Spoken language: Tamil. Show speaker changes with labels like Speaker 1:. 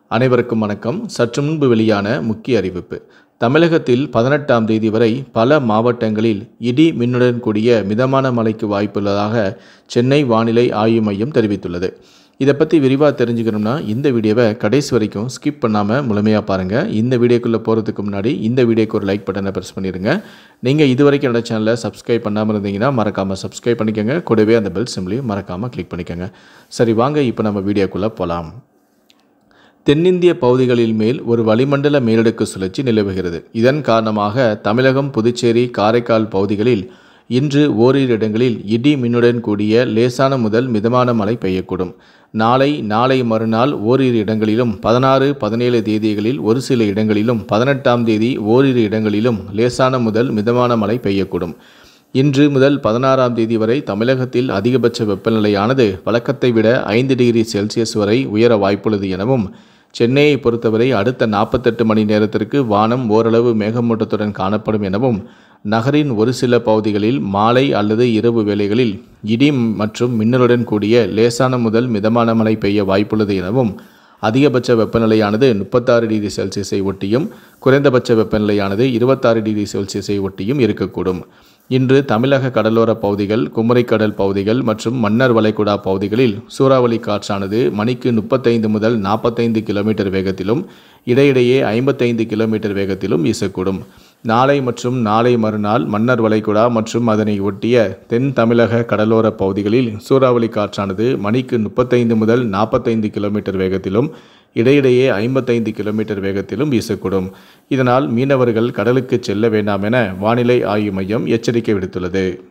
Speaker 1: அனைவருக்கும் வணக்கம். சற்று முன்பு வெளியான முக்கிய அறிவிப்பு. தமிழகத்தில் 18ஆம் தேதி வரை பல மாவட்டங்களில் இடி மின்னுடன் கூடிய மிதமான மழைக்கு வாய்ப்புள்ளதாக சென்னை வானிலை ஆய்வு மையம் தெரிவித்துள்ளது. இதை பற்றி விரிவாக தெரிஞ்சுக்கணும்னா இந்த வீடியோவை கடைசி வரைக்கும் ஸ்கிப் பண்ணாமல் முழுமையாக பாருங்கள். இந்த வீடியோக்குள்ளே போகிறதுக்கு முன்னாடி இந்த வீடியோக்கு ஒரு லைக் பட்டனை ப்ரெஸ் பண்ணிடுங்க. நீங்கள் இது வரைக்கும் என்னோட சேனலை சப்ஸ்கிரைப் பண்ணாமல் இருந்தீங்கன்னா மறக்காமல் சப்ஸ்கிரைப் பண்ணிக்கோங்க. கூடவே அந்த பெல் சிம்லையும் மறக்காமல் கிளிக் பண்ணிக்கோங்க. சரி, வாங்க இப்போ நம்ம வீடியோக்குள்ளே போகலாம். தென்னிந்திய பகுதிகளில் மேல் ஒரு வளிமண்டல மேலடுக்கு சுழற்சி நிலவுகிறது. இதன் காரணமாக தமிழகம், புதுச்சேரி, காரைக்கால் பகுதிகளில் இன்று ஓரிரு இடங்களில் இடி மின்னுடன் கூடிய லேசான முதல் மிதமான மழை பெய்யக்கூடும். நாளை மறுநாள் ஓரிரு இடங்களிலும் 16, 17 தேதிகளில் ஒரு சில இடங்களிலும் 18ஆம் தேதி ஓரிரு இடங்களிலும் லேசான முதல் மிதமான மழை பெய்யக்கூடும். இன்று முதல் 16ஆம் தேதி வரை தமிழகத்தில் அதிகபட்ச வெப்பநிலையானது வழக்கத்தை விட 5 டிகிரி செல்சியஸ் வரை உயர வாய்ப்புள்ளது எனவும், சென்னையை பொறுத்தவரை அடுத்த 48 மணி நேரத்திற்கு வானம் ஓரளவு மேகமூட்டத்துடன் காணப்படும் எனவும், நகரின் ஒரு சில பகுதிகளில் மாலை அல்லது இரவு வேளைகளில் இடி மற்றும் மின்னலுடன் கூடிய லேசான முதல் மிதமான மழை பெய்ய வாய்ப்புள்ளது எனவும், அதிகபட்ச வெப்பநிலையானது 36 டிகிரி செல்சியஸை ஒட்டியும் குறைந்தபட்ச வெப்பநிலையானது 26 டிகிரி செல்சியஸை ஒட்டியும் இருக்கக்கூடும். இன்று தமிழக கடலோர பகுதிகள், குமரிக்கடல் பகுதிகள் மற்றும் மன்னார் வளைகுடா பகுதிகளில் சூறாவளி காற்றானது மணிக்கு 35 முதல் 45 கிலோமீட்டர் வேகத்திலும் இடையிடையே 55 கிலோமீட்டர் வேகத்திலும் வீசக்கூடும். நாளை மற்றும் நாளை மறுநாள் மன்னார் வளைகுடா மற்றும் அதனை ஒட்டிய தென் தமிழக கடலோர பகுதிகளில் சூறாவளி காற்றானது மணிக்கு 35 முதல் 45 கிலோமீட்டர் வேகத்திலும் இடையிடையே 55 கிலோமீட்டர் வேகத்திலும் வீசக்கூடும். இதனால் மீனவர்கள் கடலுக்கு செல்ல வேண்டாம் என வானிலை ஆய்வு மையம் எச்சரிக்கை விடுத்துள்ளது.